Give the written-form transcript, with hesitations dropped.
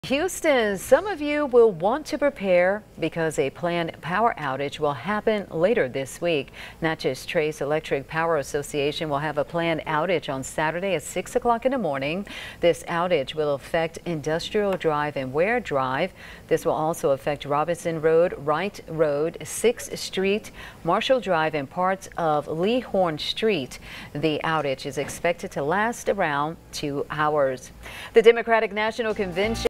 Houston, some of you will want to prepare because a planned power outage will happen later this week. Natchez Trace Electric Power Association will have a planned outage on Saturday at 6 o'clock in the morning. This outage will affect Industrial Drive and Ware Drive. This will also affect Robinson Road, Wright Road, 6th Street, Marshall Drive, and parts of Leehorn Street. The outage is expected to last around 2 hours. The Democratic National Convention